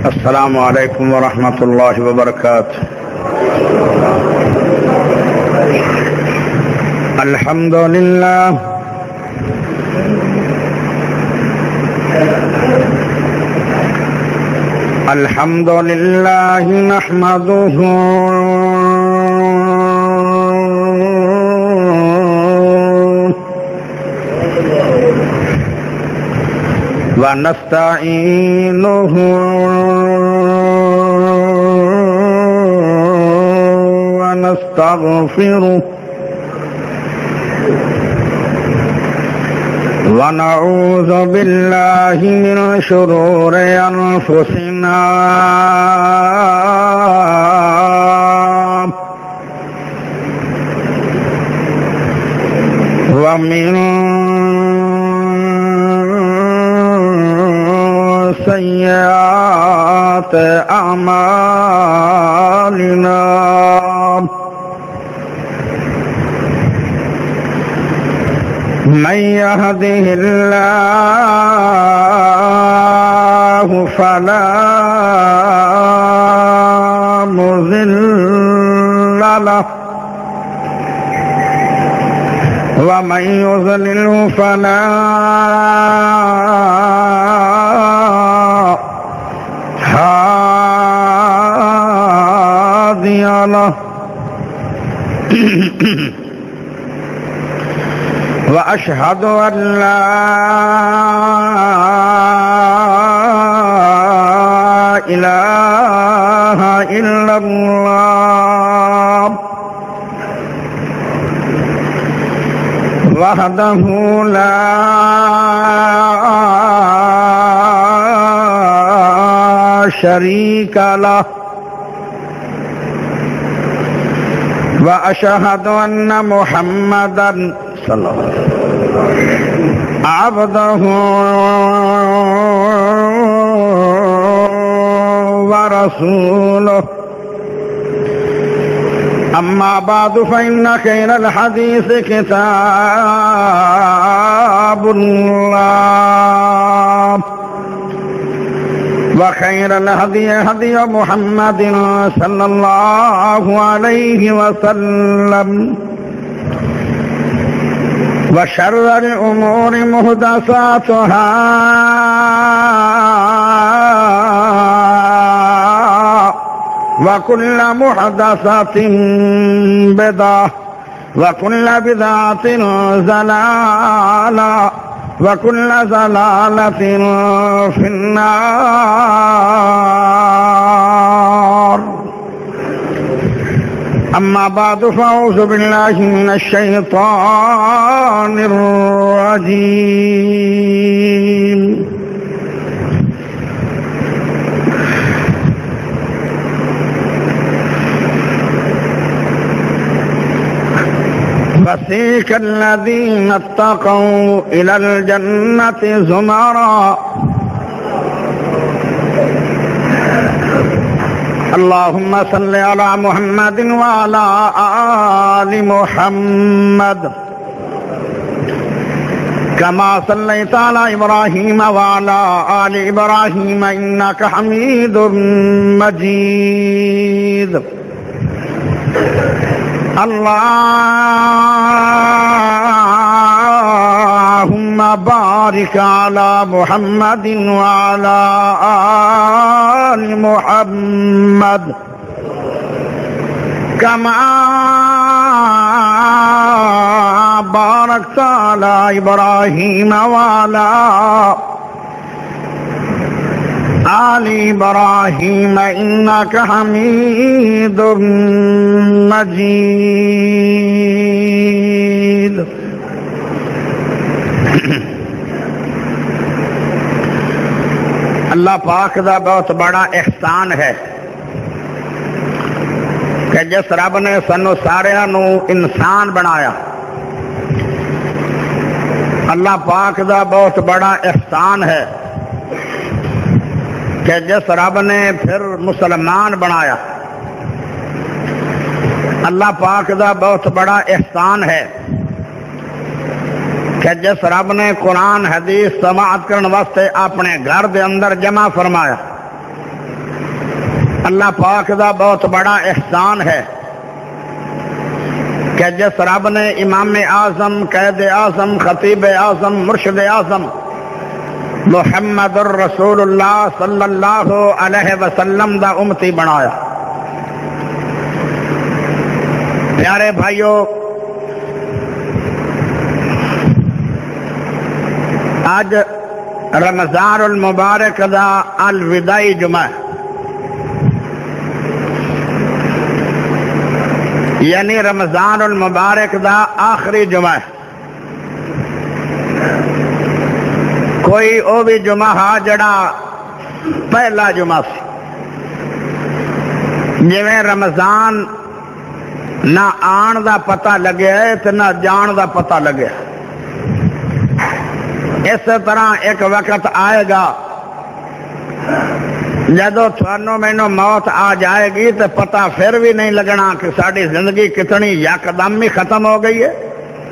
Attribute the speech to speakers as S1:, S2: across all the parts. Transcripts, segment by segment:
S1: السلام علیکم ورحمۃ اللہ وبرکاتہ۔ الحمد للہ الحمد للہ نحمده ونستعینه ونستغفره ونعوذ بالله من شرور أنفسنا ومن سيئات أعمالنا من يهده الله فلا مضل له ومن يضلله فلا هادي له وأشهد أن لا إله إلا الله وحده لا شريك له وأشهد أن محمدًا صلى الله عليه وسلم عبده ورسوله أما بعد فإن خير الحديث كتاب الله وخير الهدي هدي محمد صلى الله عليه وسلم وشر الأمور محدثاتها وكل محدثة بدعة وكل بدعة ضلالة وكل ضلالة في النار أما بعد فأعوذ بالله من الشيطان الرجيم وسيق الذين اتقوا إلى الجنة زمرا اللهم صل على محمد وعلى آل محمد كما صليت على إبراهيم وعلى آل إبراهيم إنك حميد مجيد اللهم بارك على محمد وعلى آل محمد كما باركت على إبراهيم وعلى آل إبراهيم إنك حميد مجيد اللہ پاک دا بہت بڑا احسان ہے کہ جس رب نے سانو سارے نو انسان بنایا، اللہ پاک دا بہت بڑا احسان ہے کہ جس رب نے پھر مسلمان بنایا، اللہ پاک دا بہت بڑا احسان ہے کہ جس رب نے قرآن حدیث سماعت کرنے واسطے اپنے گھر دے اندر جمع فرمایا، اللہ پاک دا بہت بڑا احسان ہے کہ جس رب نے امام اعظم، قائد اعظم، خطیب اعظم، مرشد اعظم محمد الرسول اللہ صلی اللہ علیہ وسلم دا امتی بنایا۔ پیارے بھائیو، آج رمضان المبارک دا الوداعی جمعہ، یعنی رمضان المبارک دا آخری جمعہ۔ کوئی او بھی جمعہ ہا جڑا پہلا جمعہ سی، جویں رمضان نہ آن دا پتہ لگیا ہے تے نہ جان دا پتہ لگیا۔ اس طرح ایک وقت آئے گا جدو تھانوں مینوں موت آ جائے گی تو پتہ پھر بھی نہیں لگنا کہ ساری زندگی کتنی یکدم ہی ختم ہو گئی ہے۔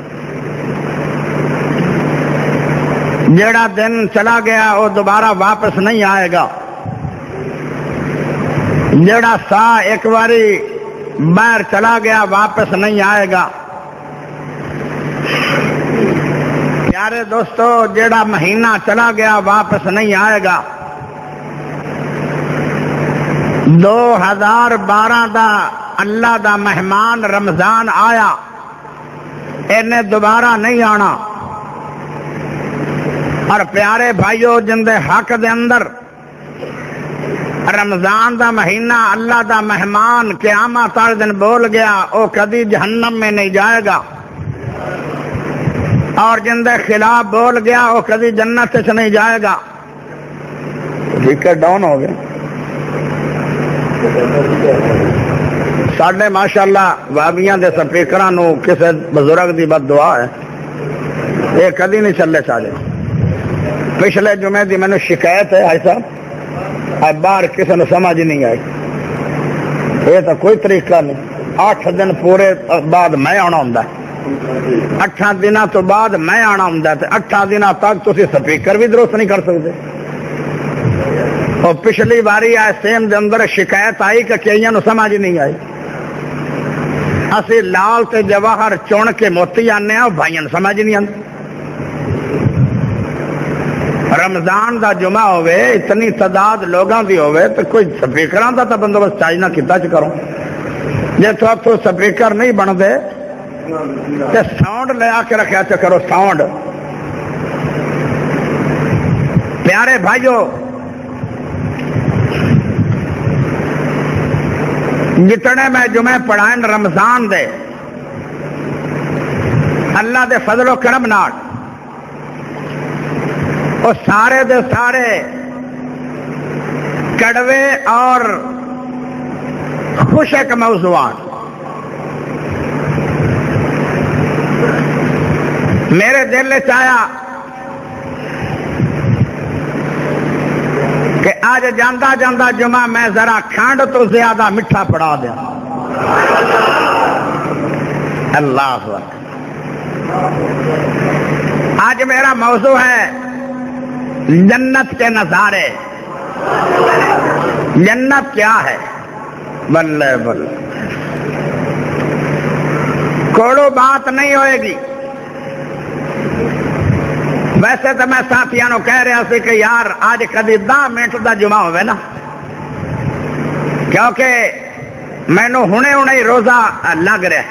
S1: جیڑا دن چلا گیا وہ دوبارہ واپس نہیں آئے گا، جیڑا سا ایک باری باہر چلا گیا واپس نہیں آئے گا۔ پیارے دوستو، جیڑا مہینہ چلا گیا واپس نہیں آئے گا۔ 2012 دا اللہ دا مہمان رمضان آیا، انہیں دوبارہ نہیں آنا۔ اور پیارے بھائیو، جن دے حق دے اندر رمضان دا مہینہ اللہ دا مہمان قیامت والے دن بول گیا، وہ کبھی جہنم میں نہیں جائے گا، اور جن دے خلاف بول گیا وہ کبھی جنت سے نہیں جائے گا۔ ٹھیک ہے، ڈاؤن ہو گیا۔ ساڈے ماشاءاللہ وابیاں دے سپیکراں نو کسے بزرگ دی بد دعا ہے، یہ کدی نہیں چلے چاہے۔ پچھلے جمعے دی مینوں شکایت ہے حاج صاحب، باہر کسی نے سمجھ نہیں آئی۔ یہ تو کوئی طریقہ نہیں، 8 دن پورے بعد میں آنا ہوں، 8 دنوں تو بعد میں آنا ہوں، 8 دنوں تک تسی سپیکر بھی درست نہیں کر سکتے۔ اور پچھلی باری آئے سیم دے اندر شکایت آئی کہ کئیاں نو سمجھ نہیں آئی۔ اسی لال تے جواہر چن کے موتی آنے ہیں، بھائیاں سمجھ نہیں آتی۔ رمضان دا جمعہ ہوئے، اتنی تعداد لوگاں دی ہوئے تو کوئی سپیکراں دا تا بندوبست چاہیے نہ کیتا چ کرو۔ جے تو سپیکر نہیں بن دے تے ساؤنڈ لے آ کے رکھیا چ کرو، ساؤنڈ۔ پیارے بھائیو، جتنے میں جمعے پڑھائیں رمضان دے، اللہ دے فضل و کرم نال وہ سارے دے سارے کڑوے اور خوشک موضوعات میرے دل نے چاہیا کہ آج جاندہ جاندہ جمعہ میں ذرا کھانڈ تو زیادہ مٹھا پڑا دیا۔ اللہ اکبر۔ آج میرا موضوع ہے جنت کے نظارے۔ جنت کیا ہے؟ بلے بلے، کوڑو بات نہیں ہوئے گی۔ ویسے تو میں ساتھیاں نو کہہ رہا سی کہ یار آج کدی 10 منٹ دا جمعہ ہوئے نا، کیونکہ مینو ہنے ہی روزہ لگ رہا ہے۔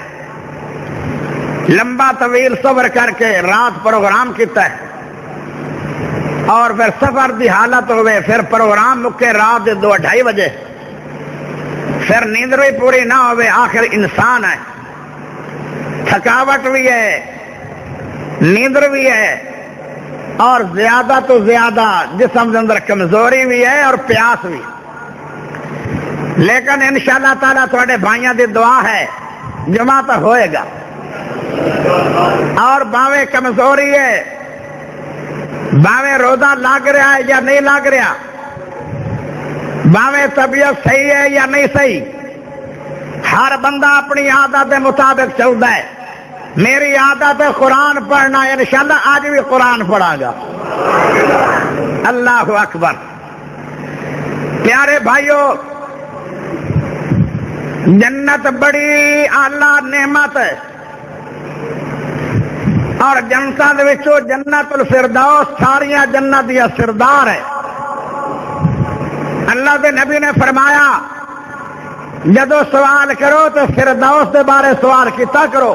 S1: لمبا طویل صبر کر کے رات پروگرام کیتا ہے، اور پھر سفر دی حالت ہوئے، پھر پروگرام مکے رات 2-2:30 بجے، پھر نیند بھی پوری نہ ہوئے۔ آخر انسان ہے، تھکاوٹ بھی ہے، نیندر بھی ہے، اور زیادہ تو زیادہ جسم کے اندر کمزوری بھی ہے اور پیاس بھی۔ لیکن انشاءاللہ تعالیٰ تھوڑے بھائیاں دی دعا ہے جمعہ تو ہوئے گا، اور باویں کمزوری ہے، باویں روزہ لگ رہا ہے یا نہیں لگ رہا، باویں طبیعت صحیح ہے یا نہیں صحیح، ہر بندہ اپنی عادت کے مطابق چلتا ہے۔ میری عادت ہے قرآن پڑھنا، انشاءاللہ آج بھی قرآن پڑھا گا۔ اللہ اکبر۔ پیارے بھائیوں، جنت بڑی اعلی نعمت ہے، اور جنتاں دے وچوں جنت الفردوس ساریاں جنت دی سردار ہے۔ اللہ دے نبی نے فرمایا جدو سوال کرو تو فردوس دے بارے سوال کیتا کرو۔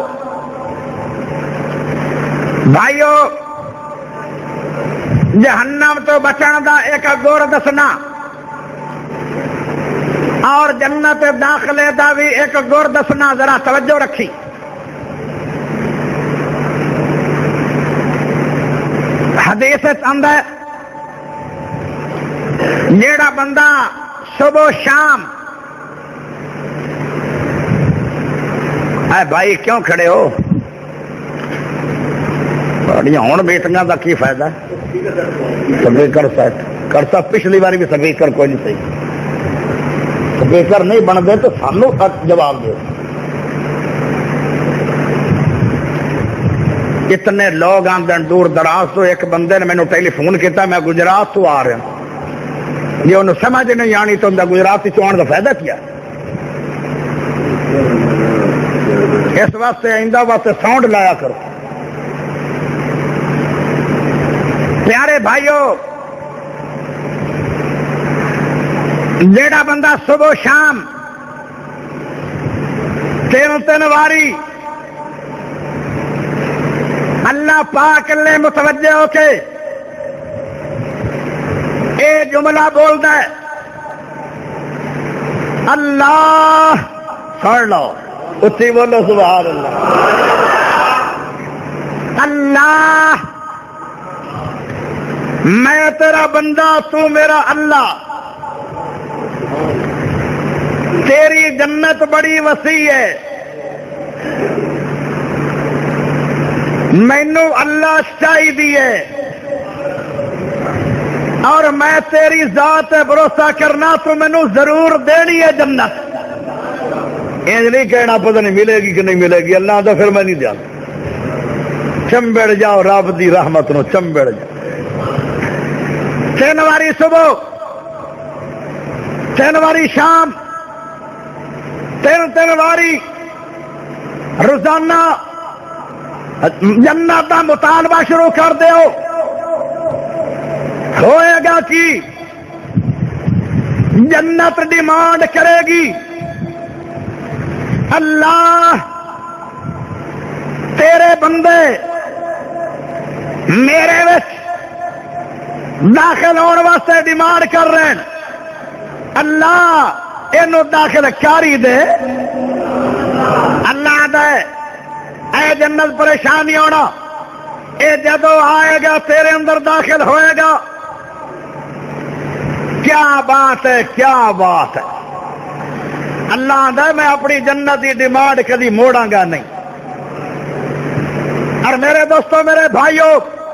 S1: بھائیو، جہنم تو بچن دا ایک گور دسنا اور جنت داخلے دا بھی ایک گور دسنا، ذرا توجہ رکھی۔ حدیث آندا ہے جیڑا بندہ صبح شام، اے بھائی کیوں کھڑے ہو؟ ہوں بیٹیاں کا کی فائدہ؟ سپیکر سیٹ کرتا، پچھلی باری بھی سپیکر کوئی نہیں صحیح، سپیکر نہیں بنتے تو سانو جواب دو۔ اتنے لوگ آمدن دور دراز تو، ایک بندے نے مینو ٹیلی فون کیا میں گجرات تو آ رہا، جی انہوں سمجھ نہیں آنی تو گجرات آنے کا فائدہ کیا؟ اس واسطے آئندہ واسطے ساؤنڈ لایا کرو۔ پیارے بھائیو، جیڑا بندہ صبح شام تین واری اللہ پاک نے متوجہ ہو کے اے جملہ بولتا ہے، اللہ، سن لو اچھی بولو سبحان اللہ، اللہ میں تیرا بندہ، تو میرا اللہ، تیری جنت بڑی وسیع ہے، مینو اللہ چاہیے اور میں تیری ذات بھروسہ کرنا، تو مینو ضرور دینی ہے جنت۔ یہ نہیں کہنا پتہ نہیں ملے گی کہ نہیں ملے گی، اللہ تو پھر میں نہیں جانا۔ چمبڑ جاؤ رب دی رحمت نو، چمبڑ جاؤ۔ تین واری صبح، تین واری شام، تین واری روزانہ جنت کا مطالبہ شروع کر دیو، ہوئے گا کہ جنت ڈیمانڈ کرے گی، اللہ تیرے بندے میرے وچ داخل ہونے واسطے ڈیمانڈ کر رہے ہیں، اللہ اینو داخل کاری دے، اللہ دے، اے جنت پریشان نہیں ہونا، اے جدو آئے گا تیرے اندر داخل ہوئے گا، کیا بات ہے، کیا بات ہے۔ اللہ دے میں اپنی جنت کی ڈیمانڈ کبھی موڑاں گا نہیں۔ اور میرے دوستوں، میرے بھائیوں،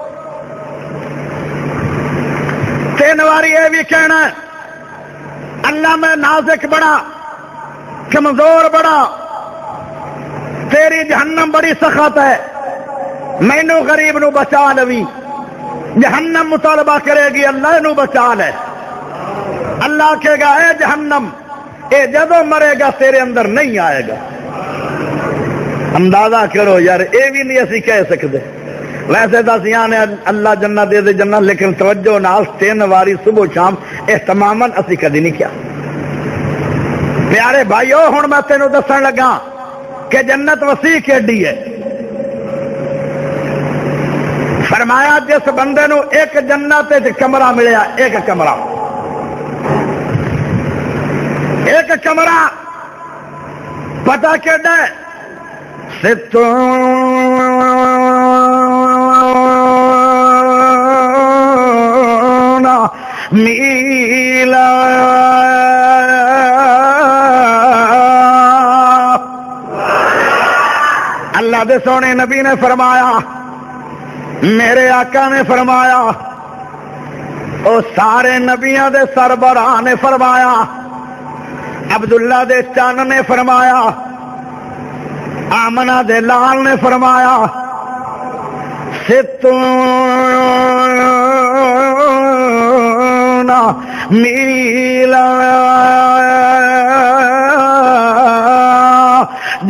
S1: تین واری یہ بھی کہنا ہے، اللہ میں نازک بڑا، کمزور بڑا، تیری جہنم بڑی سخت ہے، مینو غریب نو بچا لوی، جہنم مطالبہ کرے گی اللہ نو بچا لے۔ اللہ کہے گا اے جہنم، اے جدو مرے گا تیرے اندر نہیں آئے گا۔ اندازہ کرو یار، اے بھی نہیں اسی کہہ سکتے۔ ویسے تو اسی آنے اللہ جنت دے دے جنت، لیکن توجہ نال تین واری صبح شام اہتماماً اسی کدی نہیں کیا۔ پیارے بھائیو، ہن میں تینوں دسن لگا کہ جنت وسیع کیڈی ہے۔ فرمایا جس بندے نو ایک جنت کمرہ ملیا، ایک کمرہ، ایک کمرہ، پتہ کیڈا ہے؟ میلا اللہ دے سونے نبی نے فرمایا، میرے آقا نے فرمایا، او سارے نبیاں دے سربراہ نے فرمایا، عبداللہ دے چان نے فرمایا، آمنہ دے لال نے فرمایا، ستون میلا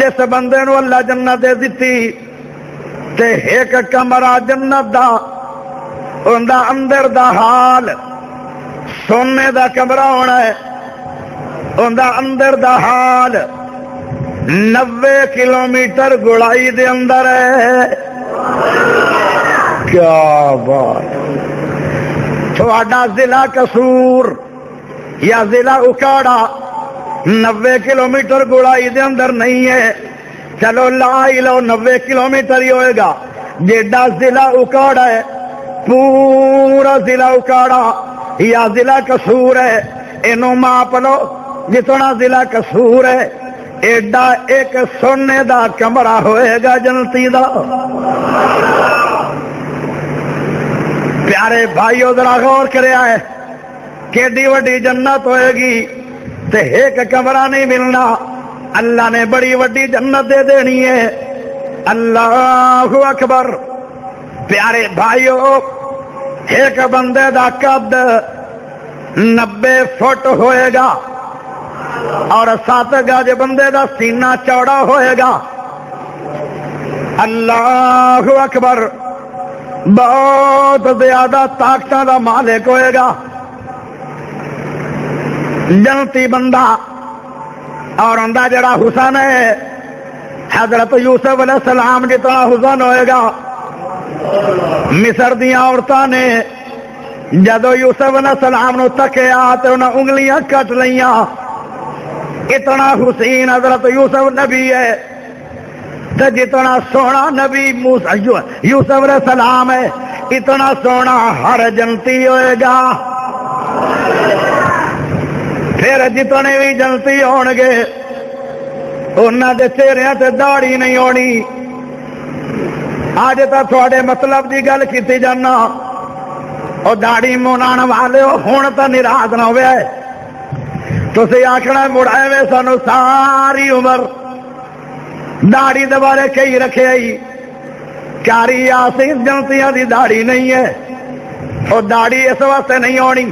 S1: جس بندے نو اللہ جنت دے دتی تے ایک کمرہ جنت دا اوندا اندر دا حال سونے دا کمرہ ہونا ہے، اوندا اندر دا حال 90 کلومیٹر گڑائی دے اندر ہے۔ کیا بات! تھوڑا ضلع قصور یا ضلع اکاڑا 90 کلومیٹر گڑائی دے اندر نہیں ہے، چلو لا ہی لو 90 کلومیٹر ہی ہوئے گا۔ جیڈا ضلع اکاڑا ہے، پورا ضلع اکاڑا یا ضلع قصور ہے، انہوں ماپ لو جتنا ضلع قصور ہے ایڈا ایک سونے دا کمرہ ہوئے گا جنتی دا۔ پیارے بھائیو ذرا غور کریا ہے کہ ایڈی وڈی جنت ہوئے گی تے ایک کمرہ نہیں ملنا، اللہ نے بڑی وڈی جنت دے دینی ہے۔ اللہ اکبر! پیارے بھائیو ایک بندے دا قد 90 فٹ ہوئے گا اور 7 گج بندے دا سینہ چوڑا ہوئے گا۔ اللہ اکبر! بہت زیادہ طاقتوں دا مالک ہوئے گا جنتی بندہ، اور اندہ جڑا حسن ہے حضرت یوسف علیہ السلام جتنا حسن ہوئے گا۔ مصر دیاں عورتاں نے جدو یوسف علیہ السلام نو تکیا تو انہاں انگلیاں کٹ لیاں، اتنا حسین حضرت یوسف نبی ہے، تو جتنا سونا نبی یوسف علیہ السلام ہے اتنا سونا ہر جنتی ہوئے گا۔ پھر جتنے بھی جنتی ہون گے انہاں دے چہرے تے داڑھی نہیں ہونی۔ آج تا تھوڑے مطلب دی گل کیتی جانا، اور داڑھی منان والے ہون تا ناراض نہ ہوئے، تسی آکھنا مڑائے وے سانو ساری عمر داڑھی دے بارے کئی رکھے آئی، کاری آسین جنتیاں دی داڑھی نہیں ہے، اور داڑھی اس واسطے نہیں ہونی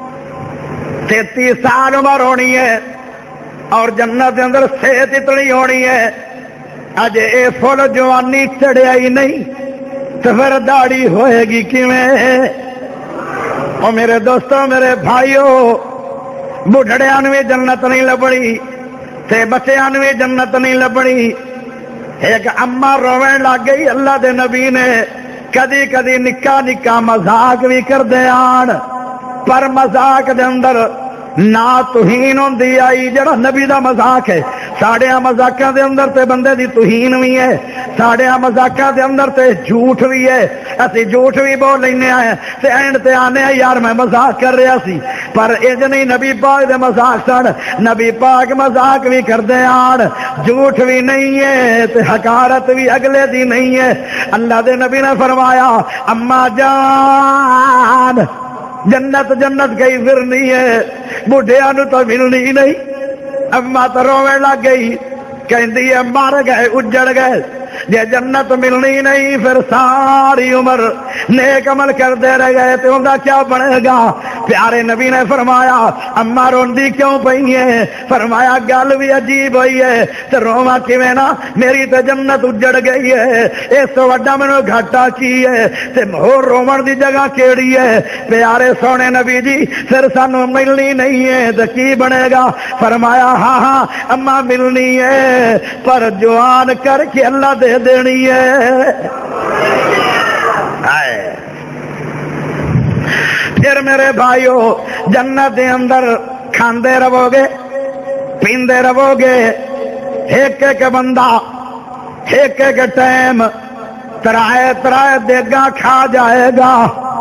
S1: 33 سال عمر ہونی ہے، اور جنت دے اندر صحت اتنی ہونی ہے، اج اے فل جوانی چڑھیا ہی نہیں تو پھر داڑھی ہوئے گی کیویں؟ اور میرے دوستوں میرے بھائیوں، بڑھڑیاں نوں جنت نہیں لبنی تے بچیاں نوں جنت نہیں لبنی۔ ایک اما روین لگ گئی، اللہ دے نبی نے کدی کدی نکا نکا مذاق بھی کردے آن، پر مذاق دے اندر نہ توہین ہوندی آئی جڑا نبی دا مذاق ہے۔ ساڑیاں مذاقاں دے اندر تے بندے دی توہین بھی ہے، ساڑیاں مذاقاں دے اندر تے جھوٹ بھی ہے، اسی جھوٹ بھی بول لینے آئے تے اینڈ تے آنے یار میں مذاق کر رہا سی، پر اج نہیں نبی پاک دے مذاق سن، نبی پاک مذاق بھی کردے آن، جھوٹ بھی نہیں ہے تے حقارت بھی اگلے دی نہیں ہے۔ اللہ دے نبی نے فرمایا اما جان جنت جنت گئی پھرنی ہے، بڈھیاں نوں تو ملنی نہیں۔ اما تو رونے لگ گئی، کہندی ہے مر گئے اجڑ گئے، جے جنت ملنی نہیں پھر ساری عمر نیک عمل کرتے رہ گئے تو ان کا کیا بنے گا؟ پیارے نبی نے فرمایا اما روندی کیوں پئی ہے؟ فرمایا گل بھی عجیب ہوئی ہے تو رواں کیویں نا، میری تو جنت اجڑ گئی ہے، اس تو وڈا مینوں گھاٹا کی ہے تے ہور رومن دی جگہ کیڑی ہے؟ پیارے سونے نبی جی پھر سانو ملنی نہیں ہے تو کی بنے گا؟ فرمایا ہاں ہاں اما ملنی ہے پر جوان کر کے اللہ دے دینی ہے۔ پھر میرے بھائیو جنت دے اندر کھاندے رہو گے پیندے رہو گے، ایک ایک بندہ ایک ایک ٹائم ترائے ترائے دیگاں کھا جائے گا،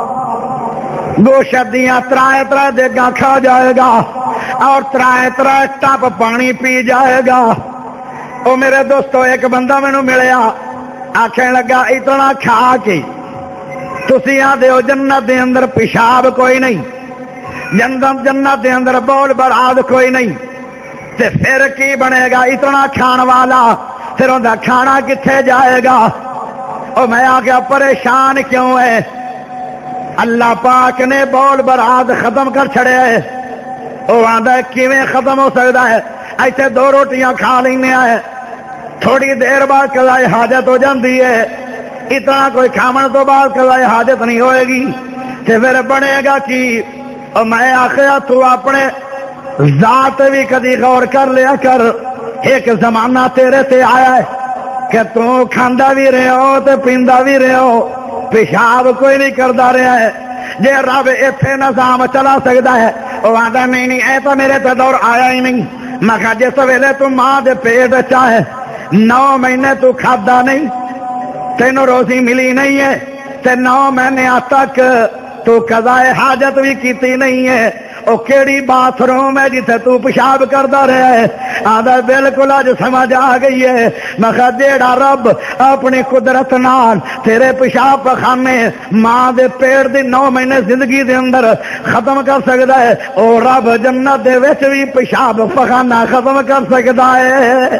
S1: گوشت دیاں ترائے ترائے دیگاں کھا جائے گا، اور ترائے ترائے ٹپ پانی پی جائے گا۔ او میرے دوستو ایک بندہ مینوں ملیا، آکھنے لگا اتنا کھا کے تسی آدھے ہو جنت دے اندر پیشاب کوئی نہیں، جنت دے اندر بول براد کوئی نہیں، تے پھر کی بنے گا؟ اتنا کھان والا پھر ان کا کھانا کتنے جائے گا؟ او میں آگیا پریشان کیوں ہے؟ اللہ پاک نے بول براد ختم کر چھڑے ہے۔ وہ آدھا کیویں ختم ہو سکتا ہے؟ ایسے 2 روٹیاں کھا لینے آئے تھوڑی دیر بعد قضائے حاجت ہو جاتی ہے، اتنا کوئی کھامن تو بعد قضائے حاجت نہیں ہوئے گی، تے پھر بنے گا کی؟ اور میں آخیا تو اپنے ذات بھی کدی غور کر لیا کر، ایک زمانہ تیرے تے آیا ہے کہ تو کھاندا بھی رہے ہو تے پیندا بھی رہے ہو، پیشاب کوئی نہیں کرتا رہا ہے۔ جے رب ایتھے نظام چلا سکتا ہے، وہ آتا نہیں اے تو میرے تے دور آیا ہی نہیں۔ میں کہا جس ویلے تو ماں دے پیٹ چاہے 9 مہینے تو کھادا نہیں، تینوں روزی ملی نہیں ہے، تے 9 مہینے تک تو قضائے حاجت بھی کیتی نہیں ہے، او کیڑی باتھ روم ہے جتھے تو پیشاب کرتا رہا ہے؟ آدھا بالکل اج سمجھ آ گئی ہے۔ میں کہا جیڑا رب اپنی قدرت نال تیرے پیشاب پخانے ماں دے پیٹ دی 9 مہینے زندگی دے اندر ختم کر سکتا ہے، او رب جنت دے وچ بھی پیشاب پخانا ختم کر سکتا ہے۔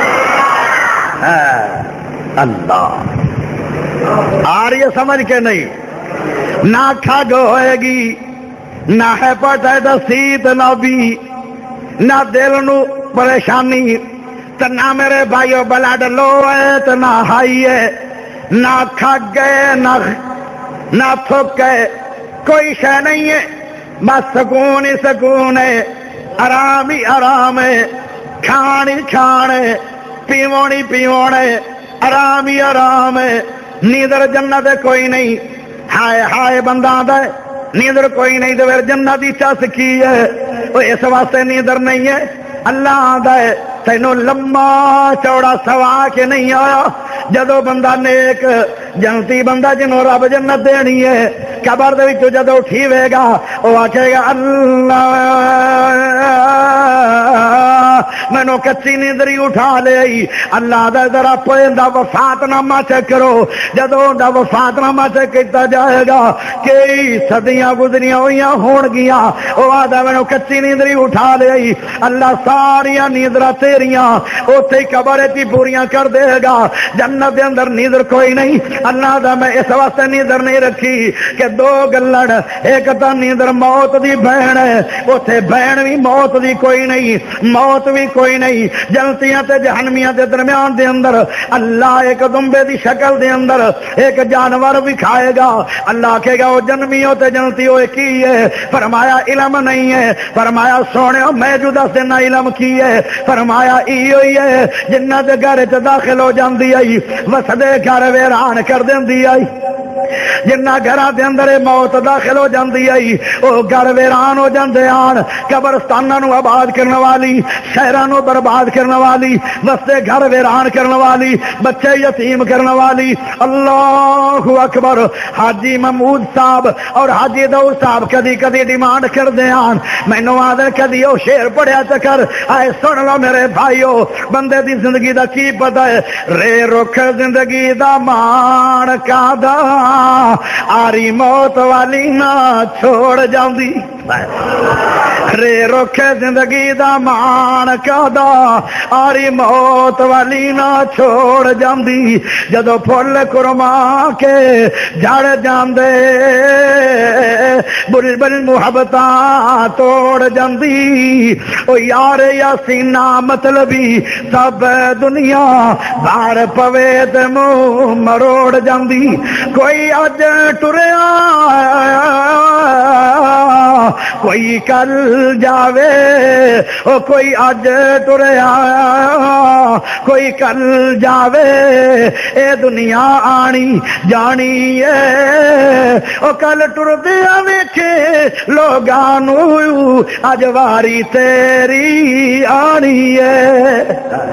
S1: اللہ آ رہی ہے سمجھ کے نہیں؟ نہ کھگ ہوئے گی، نہ ہے پٹے دسیت نبی، نہ دل نو پریشانی، تو نہ میرے بھائیو بلڈ لو ہے تو نہ ہائی ہے، نہ کھگ گئے نہ تھک گئے، کوئی شے نہیں ہے، بس سکون ہی سکون ہے، آرام ہی آرام ہے، کھان ہی کھان ہے، پیون ہی پیون ہے، آرام ہی آرام ہے۔ نیدر جنت کوئی نہیں، ہائے ہائے بندہ آدھا ہے نیدر کوئی نہیں تو پھر جنت کی چس کی ہے؟ وہ اس واسطے نیدر نہیں ہے، اللہ آدھا ہے تینوں لمبا چوڑا سوا کے نہیں آیا۔ جدو بندہ نیک جنتی بندہ جنہوں رب جنت دینی ہے، قبر دے وچوں جدو اٹھیوے گا وہ آکھے گا اللہ مینوں کچی نیندری اٹھا لئی۔ اللہ دا ذرا پہندا وفات نامہ چیک کرو، جدو دا وفات نامہ چیک کیتا جائے گا کئی صدیاں گزریاں ہوئیاں ہون گیاں، وہ آدھا مینوں کچی نیندری اٹھا لئی۔ اللہ ساریاں نیندراں تیریاں اوتھے ہی قبر وچ پوریاں کر دے گا۔ جنت دے اندر نیندر کوئی نہیں، اللہ دا میں اس واسطے نیندر نہیں رکھی کہ 2 گلڑ، ایک تا نیندر موت دی بہن ہے، اوتھے بہن بھی موت دی کوئی نہیں، موت بھی کوئی نہیں۔ جنتیاں تے جہنمیاں دے درمیان دے اندر اللہ ایک دمبے دی شکل دے اندر ایک جانور بھی کھائے گا۔ اللہ کہے گا وہ جنمیوں تے جنتیوں کی ہے؟ فرمایا علم نہیں ہے، فرمایا سونےو میں جو دس دینا علم کی ہے، فرمایا ایو ہی ہے جنہ دے گھر چ داخل ہو جاندی آئی وسدے گھر ویران کر دیندی آئی۔ جنہ گھراں دے اندر موت داخل ہو جاندی آئی او گھر ویران ہو جاندے آن، قبرستاناں نو آباد کرنے والی، شہراں نو برباد کرنے والی، وستے گھر ویران کرنے والی، بچے یتیم کرنے والی۔ اللہ اکبر۔ حاجی محمود صاحب اور حاجی داؤد صاحب کدی کدی ڈیمانڈ کر دے آن، مینوں آدھے کدی او شعر پڑھیا چکر آئے سن لو میرے بھائیو، بندے دی زندگی دا کی پتہ ہے؟ رے رخ زندگی دا مان کادا آری موت والی نہ چھوڑ جاندی، رے رخ زندگی دا مان کادا آری موت والی نہ چھوڑ جاندی۔ جدو پھل کرما کے جڑ جاندے بری بری محبتاں توڑ جاندی۔ او یار یاسینہ مطلبی سب دنیا بار پوے تے منہ مروڑ جاندی۔ کوئی اج ٹریا کوئی کل جاوے، او کوئی اج ٹریا کوئی کل جاوے، اے دنیا آنی جانی ہے، او کل ٹردیا ویکھے لوگاں نو اج واری تیری آنی ہے۔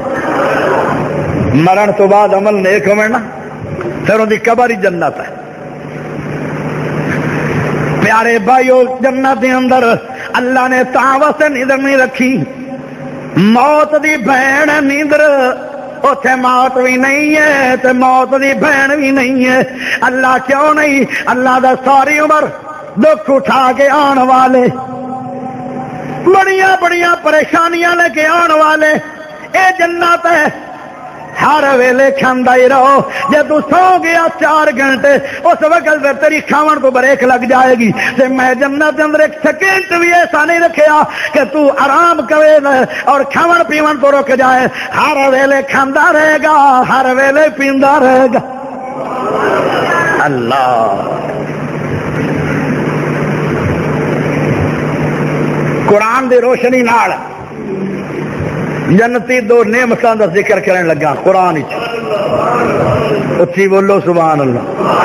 S1: مرن تو بعد عمل نیک ہوے نا پھر دی قبر ہی جنت ہے۔ پیارے بھائیو جنت دے اندر اللہ نے تاں واسطے نیندر نہیں رکھی، موت دی بہن نیندر اوتھے موت بھی نہیں ہے تے موت دی بہن بھی نہیں ہے۔ اللہ کیوں نہیں؟ اللہ دا ساری عمر دکھ اٹھا کے آن والے، بڑیاں بڑیاں پریشانیاں لے کے آن والے، اے جنت ہے۔ ہر ویلے کھاندا ہی رہو. جے تو سو گیا 4 گھنٹے اس وقت تیری کھاون کو بریک لگ جائے گی. تے میں جنت کے اندر ایک سیکنڈ بھی ایسا نہیں رکھیا کہ تو آرام کرے اور کھاون پیون تو رک جائے. ہر ویلے کھاندا رہے گا, ہر ویلے پیندا رہے گا. اللہ قرآن دی روشنی نال جنتی 2 نعمتاں دا ذکر کرن لگا قرآن وچ. اچھی بولو سبحان اللہ.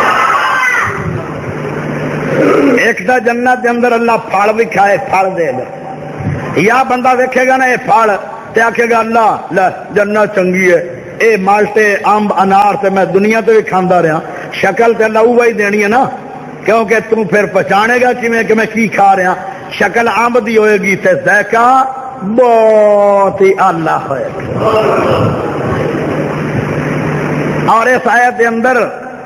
S1: ایک تا جنت دے اندر اللہ پھل بھی کھائے, پھل دے گا. یا بندہ ویکھے گا نا یہ پھل تے آکھے گا اللہ لے جنت چنگی ہے, اے مالٹے امب انار تے میں دنیا تے بھی کھاندا رہا. شکل تے اللہ وہی دینی ہے نا, کیونکہ تم پھر پہچانے گا کہ میں کی کھا رہا. شکل امب دی ہوئے گی تے ذائقہ بہت ہی اعلیٰ ہوئے گا. اور اس آیت کے اندر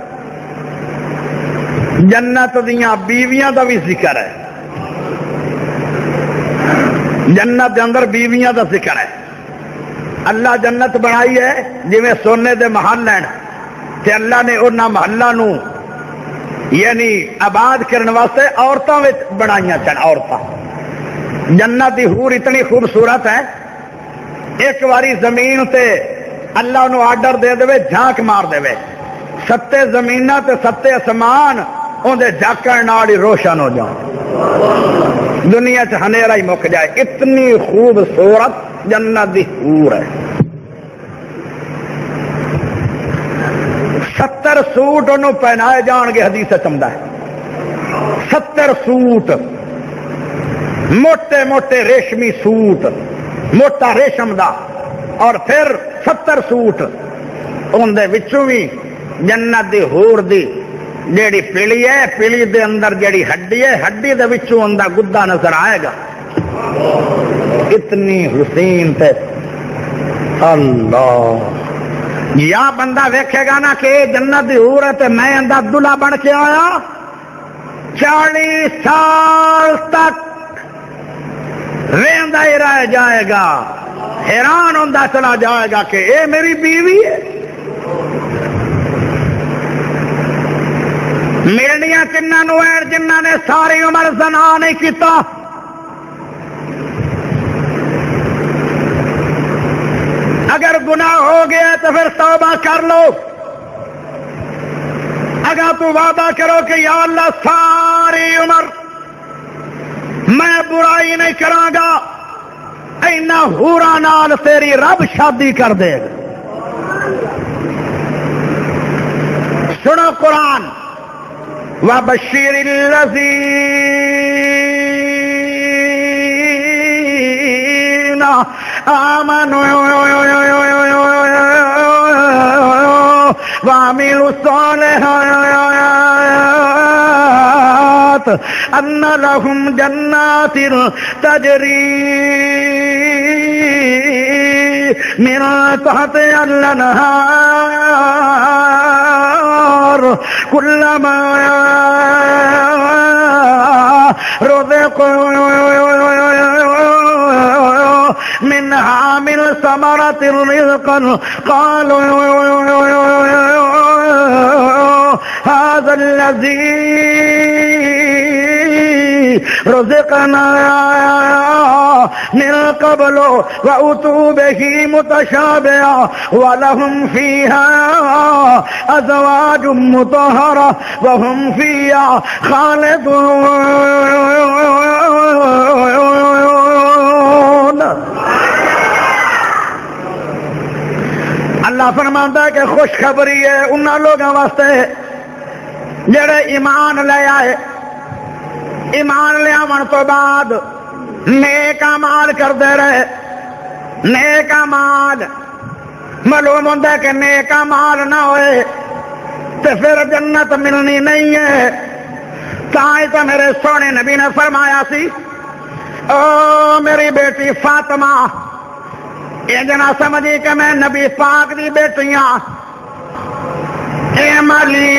S1: جنت دیاں بیویاں دا بھی ذکر ہے. جنت دے اندر بیویاں دا ذکر ہے. اللہ جنت بنائی ہے جی میں سونے دے محل ہیں تے اللہ نے انہاں محلہ نو یعنی آباد کرنے واسطے عورتوں میں بنائیاں چن. عورتاں جنت دی حور اتنی خوبصورت ہے, ایک واری زمین تے اللہ انہوں آرڈر دے دے جھانک مار دے 7 زمینہ تے 7 اسمان اندے جھاکن نال ہی روشن ہو جاؤ, دنیا چ ہنیرا ہی مک جائے. اتنی خوبصورت جنت دی حور ہے. 70 سوٹ انہوں پہنائے جان گے. حدیث چمدا ہے 70 سوٹ, موٹے موٹے ریشمی سوٹ, موٹا ریشم دا, اور پھر 70 سوٹ. اندے وچوں بھی جنت دی حور دی جیڑی پیلی ہے, پیلی دے اندر جیڑی ہڈی ہے, ہڈی دے وچوں اندہ گدا نظر آئے گا. اتنی حسین تے اللہ. یا بندہ ویکھے گا نا کہ جنت دی حور ہے تے میں اندر دلہا بن کے آیا, 40 سال تک رہندا ہی رہ جائے گا, حیران ہوندا چلا جائے گا کہ اے میری بیوی ہے. ملنیاں کنہاں نوں ہیں جنہاں نے ساری عمر زنا نہیں کیتا. اگر گناہ ہو گیا تو پھر توبہ کر لو. اگر تو وعدہ کرو کہ یا اللہ ساری عمر میں برائی نہیں کراں گا, اینا حوراں نال تیری رب شادی کر دے گا. سنو قرآن, وَبَشِّرِ الَّذِينَ آمَنُوا وَعَمِلُوا الصَّالِحَاتِ أَنَّ لَهُمْ جَنَّاتٍ تَجْرِي مِن تَحْتِهَا الْأَنْهَارُ كُلَّمَا رُزِقُوا منها من ثمرة رزقا قالوا هذا الذي رزقنا من قبل وأتوا به متشابها ولهم فيها أزواج مطهرة وهم فيها خالدون. اللہ فرماتا ہے کہ خوشخبری ہے ان لوگوں واسطے جڑے ایمان لے آئے, ایمان لے آن تو بعد نیک اعمال کرتے رہے. نیک اعمال معلوم ہوتا ہے کہ نیک اعمال نہ ہوئے تو پھر جنت ملنی نہیں ہے. تاں تو میرے سونے نبی نے فرمایا سی, او میری بیٹی فاطمہ یہ جنا سمجھی کہ میں نبی پاک دی بیٹیاں اعملی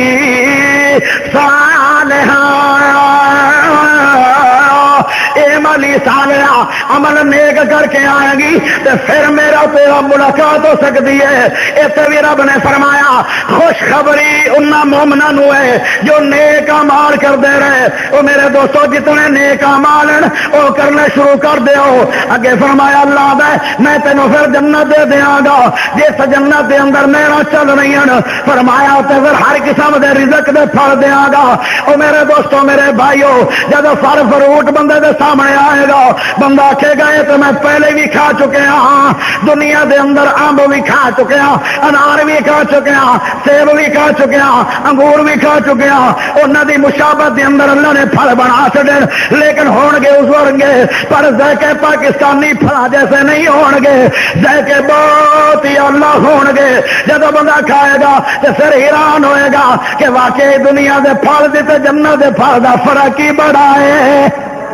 S1: صالحات عملی صالح عمل نیک کر کے آئے گی تو پھر میرا تیرا ملاقات ہو سکتی ہے. اتنے بھی رب نے فرمایا خوشخبری ان مومنوں ہے جو نیک اعمال کرتے رہے. وہ میرے دوستو جتنے نیک اعمال ہیں وہ کرنا شروع کر دیو. اگے فرمایا اللہ دے میں تینوں پھر جنت دے دیاں گا جس جنت دے اندر نہراں چل رہی ہیں. فرمایا تے پھر ہر قسم دے رزق دے پھل دیاں گا. او میرے دوستو میرے بھائیو جب پھل فروٹ بندے دے سامنے آئے گا بندہ آکھے گا تو میں پہلے بھی کھا چکے ہاں دنیا دے اندر امب بھی کھا چکے ہاں انار بھی کھا چکے ہاں سیب بھی کھا چکے ہاں انگور بھی کھا چکے ہاں. انہاں دی مشابہت دے اندر اللہ نے پھل بنا چھڈے لیکن ہون گے اس ورگے پر ذائقے پاکستانی پھلا جیسے نہیں ہون گے. ذائقے بہت ہی اللہ ہون گے. جب بندہ کھائے گا تو پھر حیران ہوئے گا کہ واقعی دنیا دے پھل دے تے جنت دے پھل دا فرق ہی بڑا ہے.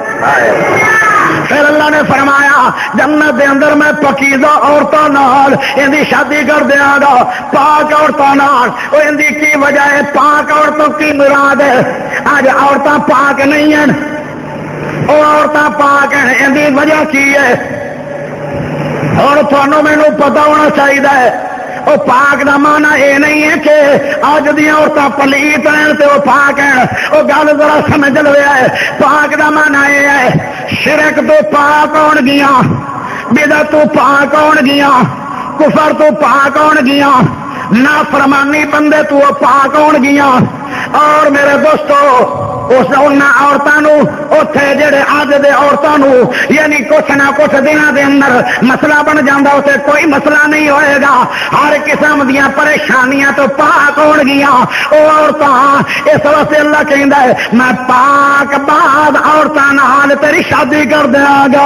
S1: پھر اللہ نے فرمایا جنت دے اندر میں پاکیزہ عورتوں نال اندی شادی کر دیاں گا پاک عورتوں نال. او اندی کی وجہ ہے پاک عورتوں کی مراد ہے. آج عورتاں پاک نہیں ہیں او عورتاں پاک ہیں اندی وجہ کی ہے اور تھانوں مینوں پتہ ہونا چاہیے. وہ پاک دا معنی یہ نہیں ہے کہ آج دیا عورتیں پلیت ہیں تو وہ پاک ہیں. وہ گل ذرا سمجھ لیا ہے. پاک دا معنی یہ ہے شرک تو پاک ہون گیا بدعت تو پاک ہون گیا کفر تو پاک ہون گیا نافرمانی بندے تو پاک ہون گیا. اور میرے دوستو اس عورتوں اتنے جڑے اج دے عورتوں یعنی کچھ نہ کچھ دنوں دے اندر مسئلہ بن جاتا اسے کوئی مسئلہ نہیں ہوئے گا. ہر قسم دیا پریشانیاں تو پاک ہون گیا وہ عورتیں. اس واسطے اللہ کہندا ہے میں پاک بعد عورتوں نال تیری شادی کر دیاں گا.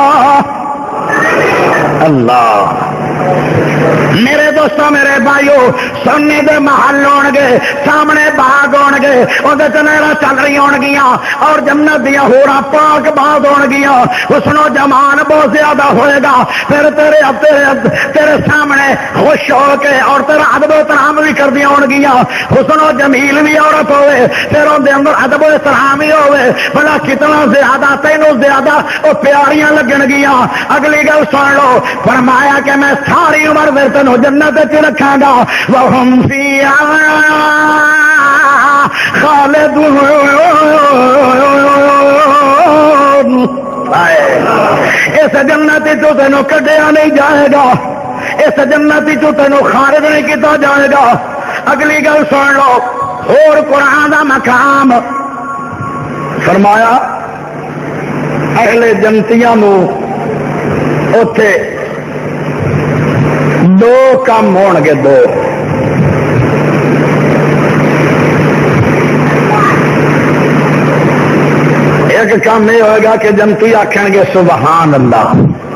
S1: اللہ میرے دوستوں میرے بھائیو سننے دے محل ہون گے سامنے باغ ہون گے وہ چنیرا چل رہی ہون گیا اور جنت دیا ہوراں پاک باغ ہون گیا. حسن و جمال بہت زیادہ ہوئے گا. پھر تیرے سامنے خوش ہو کے اور تیرا ادب و احترام بھی کر دیا ہون گیا. حسن و جمیل بھی عورت ہوئے پھر اندر اندر ادب و احترام ہی ہوئے بلا کتنا زیادہ تینوں زیادہ وہ پیاریاں لگن گیا. اگلی گل سن لو فرمایا کہ میں ساری عمر پھر تینوں جنت چ رکھاں گا. وہم فیہا خالدون. اس جنت تو تینوں کڈیا نہیں جائے گا اس جنت تو تینوں خارج نہیں کیتا جائے گا. اگلی گل سن لو اور قرآن دا مقام فرمایا اگلے جنتیاں نو اوتھے دو کام ہون گے. دو ایک کام یہ ہوئے گا کہ جنتی آکھیں گے سبحان اللہ.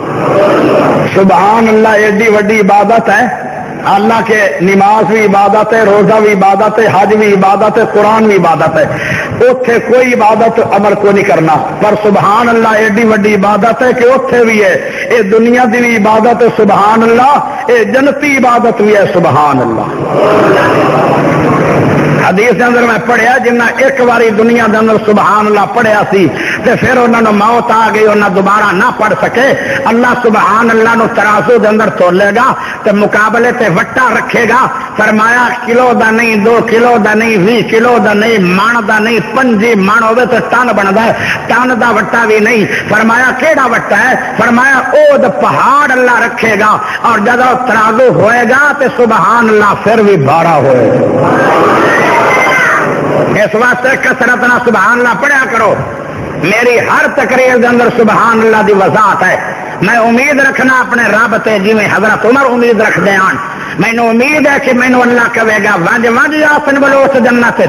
S1: سبحان اللہ ایڈی وڈی عبادت ہے. اللہ کے نماز بھی عبادت ہے روزہ بھی عبادت ہے حج بھی عبادت ہے قرآن بھی عبادت ہے. اتنے کوئی عبادت عمل کو نہیں کرنا پر سبحان اللہ ایڈی وڈی عبادت ہے کہ اتنے بھی ہے. یہ دنیا کی بھی عبادت ہے سبحان اللہ یہ جنتی عبادت بھی ہے سبحان اللہ. حدیث کے اندر میں پڑھیا جنہ ایک باری دنیا کے اندر سبحان اللہ پڑھیا سی تے پھر انہوں نے موت آ گئی انہیں دوبارہ نہ پڑھ سکے. اللہ سبحان اللہ نو ترازو دے اندر تولے گا تے مقابلے تے وٹا رکھے گا. فرمایا کلو دا نہیں 2 کلو دا نہیں 20 کلو دا نہیں من دا نہیں 5 من ہوے تے ٹن بندا ہے ٹن دا وٹا بھی نہیں. فرمایا کیڑا وٹا ہے فرمایا اود پہاڑ اللہ رکھے گا اور جب ترازو ہوئے گا تے سبحان اللہ پھر بھی بھارا ہوئے. اس واسطے کثرت نہ سبحان اللہ پڑھیا کرو. میری ہر تقریر کے اندر سبحان اللہ دی وضاحت ہے. میں امید رکھنا اپنے رب تے جی میں حضرت عمر امید رکھ دے آن مینو امید ہے کہ مینو اللہ کہے گا ونج ونج آسن بلوچ جنت.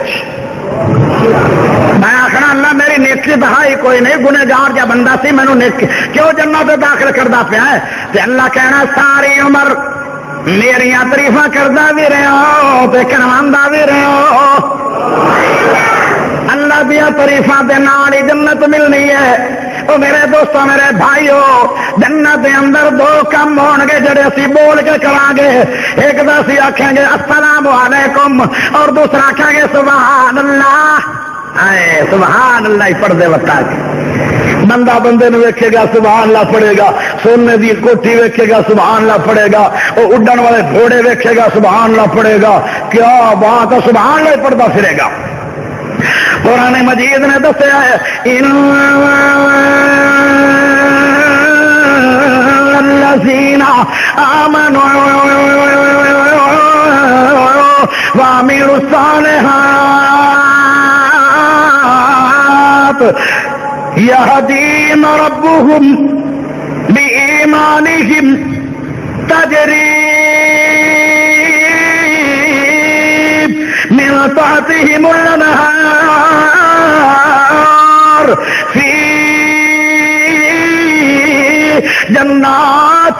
S1: میں آخنا اللہ میری نیکی بہائی کوئی نہیں گنہگار جا بندہ سی مینو نیکی کیوں جنت داخل کرتا پیا ہے. تے اللہ کہنا ساری عمر میری تعریفاں کردا بھی رہا تے کرواندہ بھی رہا. اللہ دیا تعریفاں دے نال ہی جنت ملنی ہے. او میرے دوستو میرے بھائیو جنت دے اندر 2 کام ہون گے جڑے اسی بول کے کران گے. ایک دا اسی آکھیں گے السلام علیکم اور دوسرا آکھیں گے سبحان اللہ. اے سبحان اللہ ہی پڑھ دے وقت بندہ بندے نے ویکھے گا سبحان اللہ پڑے گا، سونے دی کوٹھی ویکھے گا سبحان اللہ پڑے گا، وہ اڈن والے گھوڑے ویکھے گا سبحان اللہ پڑے گا، کیا بات ہے، سبحان اللہ پڑھتا پھرے گا۔ قرآن مجید نے دسیا ہے الذین آمنوا وعملوا الصالحات يهديهم ربهم بإيمانهم تجري من تحتهم الأنهار في جنات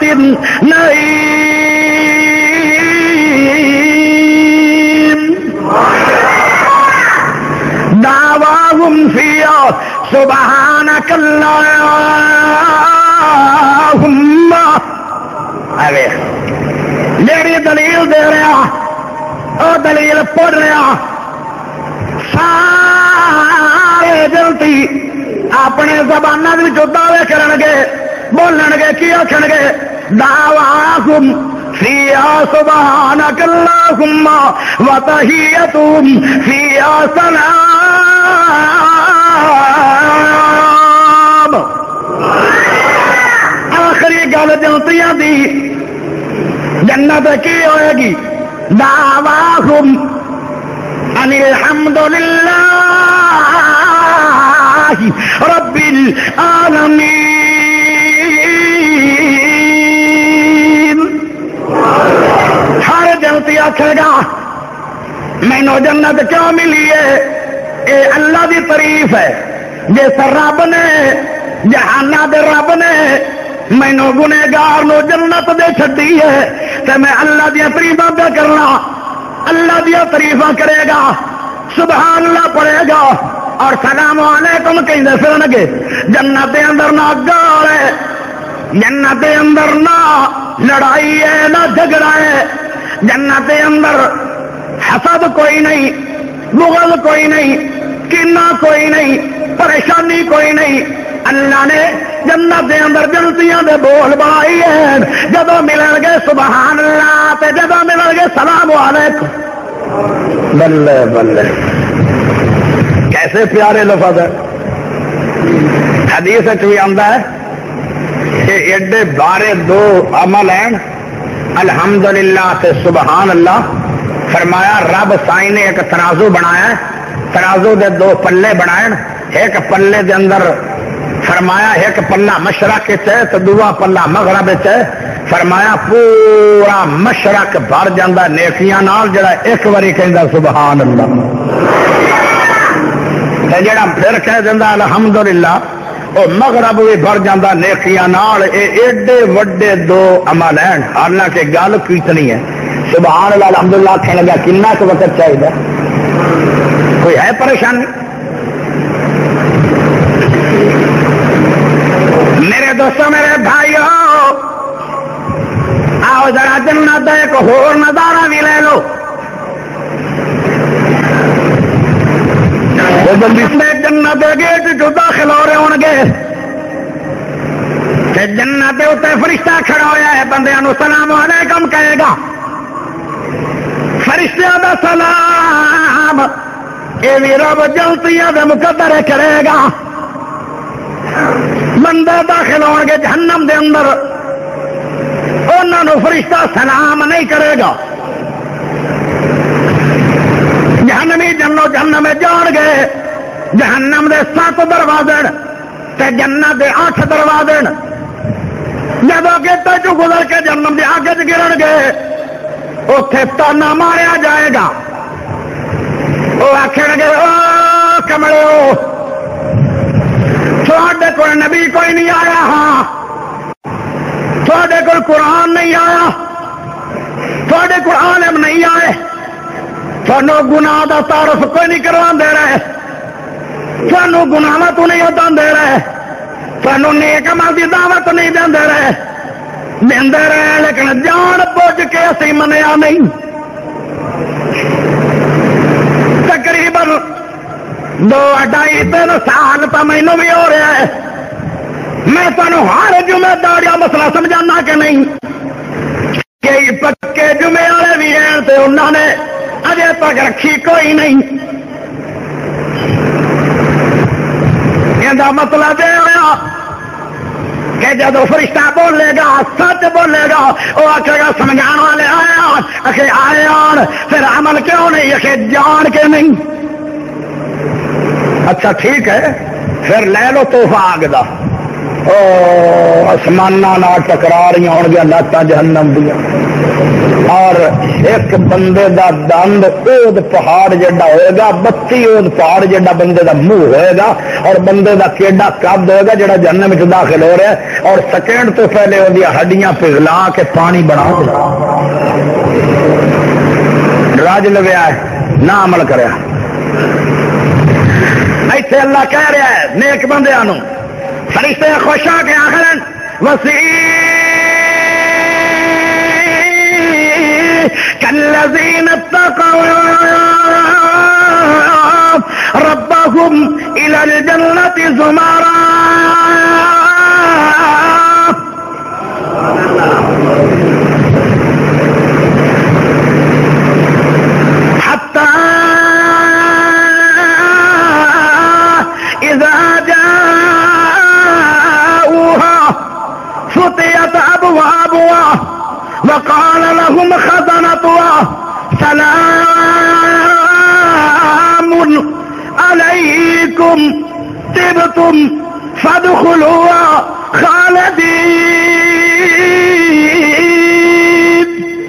S1: النعيم دعواهم فيها سبحانك اللهم۔ جیڑی دلیل دے رہا او دلیل پڑھ رہا، سارے جلتی اپنے زبان دعوے کرن گے، بولن گے، کی آخن گے دعواہم فیہا سبحانک اللہم وتحیتہم فیہا سلام۔ آخری گل جنتیاں دی جنت کی ہوئے گی دعواہم ان الحمدللہ رب العالمین۔ ہر جنتی آکھے گا مینو جنت کیوں ملی ہے، اے اللہ دی تعریف ہے، جس رب نے جہانا دے رب نے مینو گنہگار نو جنت دے چھڈی ہے، تے میں اللہ دیا تعریفاں پہ کرنا، اللہ دیا تعریفاں کرے گا، سبحان اللہ پڑھے گا اور سلام علیکم کہیں پھرن گے۔ جنت دے اندر نہ گال ہے، جنت دے اندر نہ لڑائی ہے، نہ جھگڑا ہے، جنت دے اندر حسد کوئی نہیں، بغض کوئی نہیں، کینہ کوئی نہیں، پریشانی کوئی نہیں۔ اللہ نے جنت دے اندر جنتیاں دے بول بنائی ہے، جدو ملن گے سبحان اللہ تے جدو ملن گے سلام علیکم۔ بلے بلے کیسے پیارے لفظ ہے۔ حدیث بھی آتا ہے کہ ایڈے بارے دو عمل ہیں، الحمدللہ تے سبحان اللہ۔ فرمایا رب سائی نے ایک ترازو بنایا ہے، ترازو دے دو پلے بنائے، ایک پلے دے اندر فرمایا ایک پلہ مشرق ہے تو دوسرا پلہ مغرب ہے۔ فرمایا پورا مشرق بھر جاندہ نیکیاں نال، جڑا ایک باری کہندا سبحان اللہ، تے جڑا پھر کہہ دیندا الحمدللہ، او مغرب بھی بھر جاندہ نیکیاں نال۔ اے ایڈے وڈے دو عمل ہیں، حالانکہ گل کتنی ہے، سبحان اللہ الحمدللہ کہنے لگا کتنا کہ وقت چاہیے، کوئی ہے پریشانی؟ میرے دوستوں، میرے بھائیوں، آؤ ذرا جنت ایک اور نظارہ بھی لے لو۔ جنت گیٹ جو داخل ہو رہے ہون گے، جنت اتنے فرشتہ کھڑا ہوا ہے، بندیاں نو سلام علیکم کہے گا، فرشتیاں دا سلام اے بھی رب جنتیاں دے مقدر کرے گا۔ بندے داخل ہو گے جہنم دے اندر، انہوں نے فرشتہ سلام نہیں کرے گا، جہنمی جہنم جان گے، جہنم دے 7 دروازے تے جنت دے 8 دروازے، جب گیٹے چ گزر کے جہنم دے آگے گرن گے، اتے تانا ماریا جائے گا، وہ آخر گے او کمڑے تھوڑے کو نبی کوئی نہیں آیا، ہاں تھوڑے کو قرآن نہیں آیا، تھوڑے کو عالم نہیں آئے، تھانوں گناہ دا تعارف کوئی نہیں کروا دے رہے، تھانوں گناہ تو نہیں ہوتا دے رہے، تھانوں نیک عمل دی دعوت نہیں دے رہے، لیکن جان بوجھ کے اسی منیا نہیں۔ تقریباً 2-2.5-3 سال تو مینوں بھی ہو رہا ہے میں تمہیں ہر جمعے داڑیا مسئلہ سمجھانا کہ نہیں کہ پکے جمعے والے بھی ہیں تو انہوں نے اجے تک رکھی کوئی نہیں. یہ مطلب یہ ہوا کہ جب فرشتہ بولے گا سچ بولے گا وہ آخے گا سمجھا والے آئے آئے آن پھر عمل کیوں نہیں آخے جان کے نہیں. اچھا ٹھیک ہے پھر لے لو توحفہ آگ دا آسمانہ نہ ٹکرا رہی ہو گیا لاٹاں جہنم دیا اور ایک بندے دا دند اود پہاڑ جڑا ہوئے گا 32 اود پہاڑ جڑا بندے دا منہ ہوئے گا اور بندے دا کیڈا قد ہوئے گا جڑا جہنم وچ داخل ہو رہا ہے اور سیکنڈ تو پہلے وہ ہڈیاں پگھلا کے پانی بنا رج لویا ہے نہ عمل کریا. ایتھے اللہ کہہ رہا ہے نیک بندیاں نو فرشتے خوش آ کے آخر كالذين اتقوا ربهم إلى الجنة زمرا حتى إذا جاءوها فتحت أبوابها وقال لهم خزنتها سلام عليكم طبتم فادخلوها خالدين.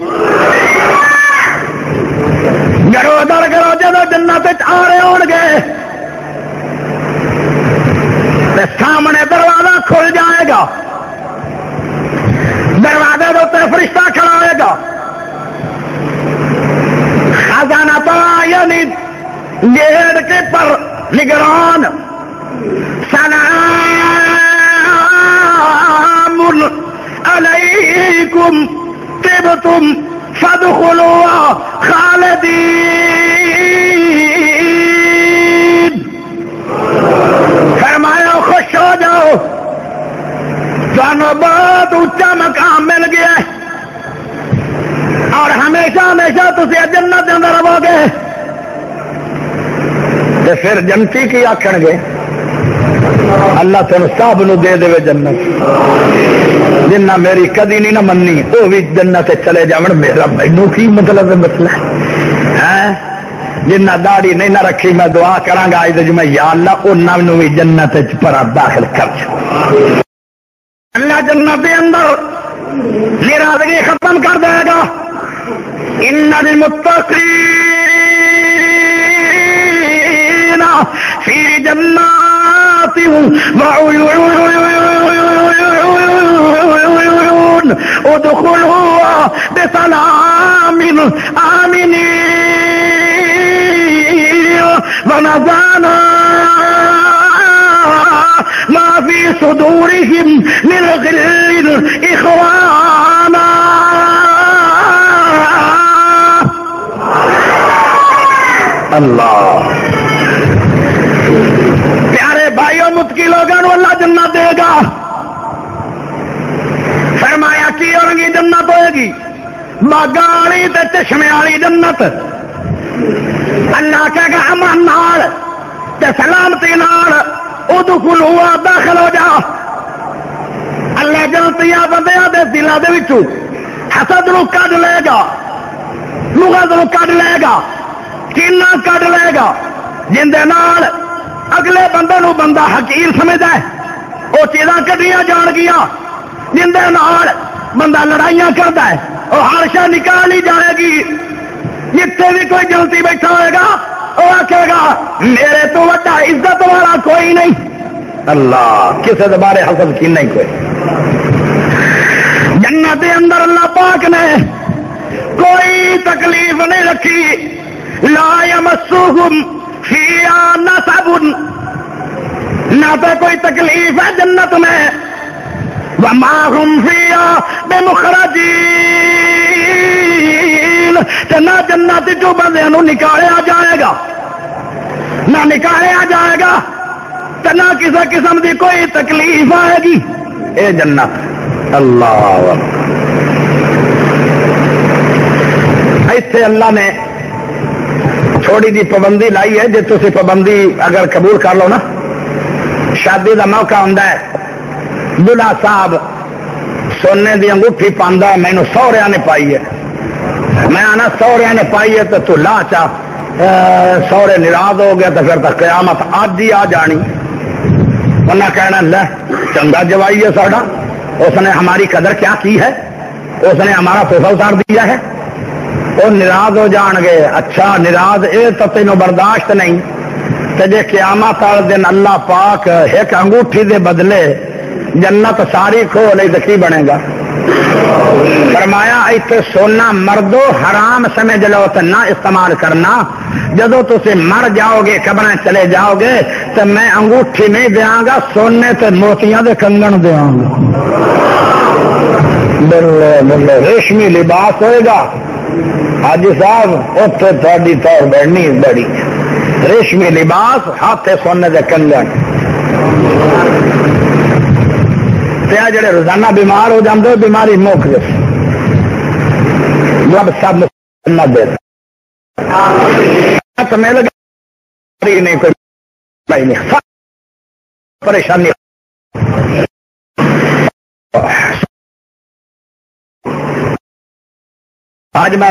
S1: گرو در گرو جدو جنت آ رہے ہو گے سامنے دروازہ کھل جائے گا دروازے کے فرشتہ کھڑا ہوئے گا خزانہ تو یعنی گیٹ کے پر نگران سلام علیکم طبتم فادخلوها خالدین. فرمایا خوش ہو جاؤ جانو بہت اونچا مقام مل گیا اور ہمیشہ ہمیشہ تسی جنت کے اندر رہو گے. پھر جنتی کی آخر گے اللہ تین سب نو دے دے جنت جنہ میری کدی نہیں نہ منی وہ بھی جنت چلے جاون میرا مینو کی مطلب مسئلہ ہے. جنہ داڑھی نہیں نہ رکھی میں دعا کرا گا اج میں یا اللہ انہوں بھی جنت پر داخل کر اللہ جنت کے اندر ناراضگی ختم کر دے گا. ان المتقین فی جنات وعیون ادخلوها بسلام آمنین ونزعنا ما في صدورهم من غل اخوانا. اللہ پیارے بھائیوں متقی لوگوں اللہ جنت دے گا. فرمایا کی ہوگی گی جنت ہوئے گی باغاں والی تے چشمے والی جنت. اللہ کہے گا امن نال تے سلامتی نال ادخلوها داخل ہو جا. اللہ جنتیاں بندیاں دے دلاں دے وچوں حسد نو کڈ لے گا لغت نو کڈ لے گا کینا کڈ لے گا جن دے نال اگلے بندے نو بندہ حقیر سمجھدا ہے وہ چیزاں کڈیاں جان گیا جن دے نال بندہ لڑائیاں کردا ہے وہ ہر شے نکال ہی جائے گی. جتنے بھی کوئی جنتی بیٹھا ہوئے گا وہ آکھے گا میرے تو وڈا عزت والا کوئی نہیں. اللہ کسی کے بارے حسد کی نہیں کوئی. جنت کے اندر اللہ پاک نے کوئی تکلیف نہیں رکھی. لا یمسوہم فیہا نصب نہ تو کوئی تکلیف ہے جنت میں وما ہم فیہا بمخرجین نہ جنت جو بندے نو نکالیا جائے گا نہ نکالیا جائے گا. نہ کسی قسم کی کوئی تکلیف آئے گی. اے جنت. اللہ ایتھے اللہ نے تھوڑی جی پابندی لائی ہے. جی تھی پابندی اگر قبول کر لو نا، شادی کا موقع ہوتا ہے، دلہا صاحب سونے کی انگوٹھی پاندا، مینو سہریا نے پائی ہے، میں آنا سہریا نے پائی ہے تو لا چا سہرے ناراض ہو گیا تو پھر تو قیامت اج ہی آ جانی. انہیں کہنا لے چنگا جوائی ہے ساڈا، اس نے ہماری قدر کیا کی ہے، اس نے ہمارا تحفہ اتار دیا ہے. وہ ناراض ہو جان گے. اچھا ناراض یہ تو تینوں برداشت نہیں کہ جی قیامت والے دن اللہ پاک ایک انگوٹھی دے بدلے جنت ساری کھو لے تو کی بنے گا. فرمایا ایتھے سونا مردو حرام سمجھ لو تو نہ استعمال کرنا. جدو تسی مر جاؤ گے قبر چلے جاؤ گے تو میں انگوٹھی نہیں دیاں گا، سونے تے موتیاں دے کنگن دیاں گا. بلے بلے ریشمی لباس ہوئے گا. حاجی صاحب اتنے تھوڑی طور بڑھنی بڑی ریشمی لباس، ہاتھ سونے دے کنگن. جڑے روزانہ بیمار ہو جاندے بیماری موک دے رب سب نہ دے مل گئی نہیں کوئی پریشانی. آج میں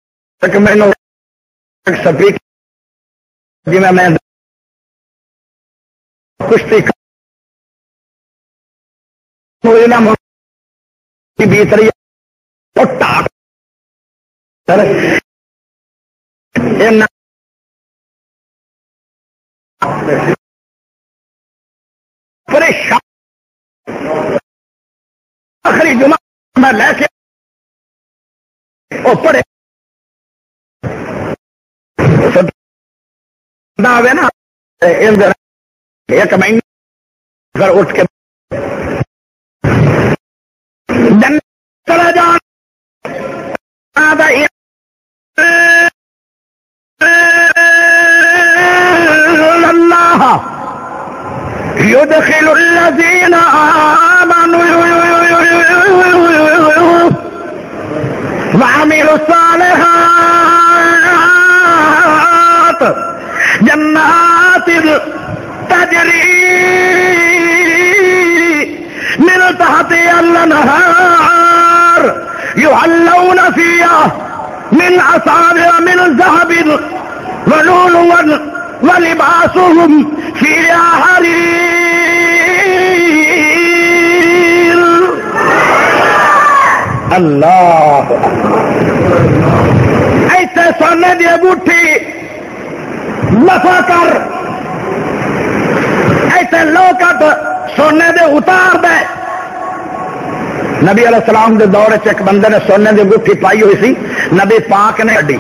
S1: جی میں کشتی بیت رہی پریشان آخری جمعہ میں لے کے پڑے آئے نا ایک مہینے گھر اٹھ کے چلا جان اللہ يدخل الذين آمنوا وعملوا الصالحات جنات تجري من تحتها الأنهار يحلون فيها من أساور من ذهب ولؤلؤا ولباسهم فيها حرير. اللہ ایسے سونے دی انگوٹھی لفا کر ایسے لوکٹ سونے دے اتار دے. نبی علیہ السلام دے دور چ ایک بندے نے سونے دی انگوٹھی پائی ہوئی سی، نبی پاک نے اڈی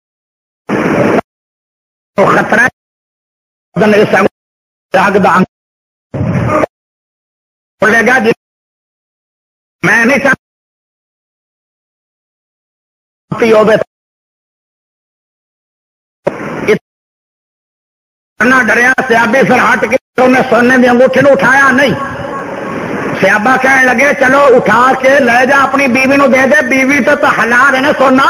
S1: خطرہ بولے گا جی میں نہیں چاہتی اتنا ڈریا سیابی پھر ہٹ کے انہیں سونے کی انگوٹھی نے اٹھایا نہیں. سیابا کہنے لگے چلو اٹھا کے لے جا اپنی بیوی نو دے دے، بیوی تو حلال ہے نا سونا.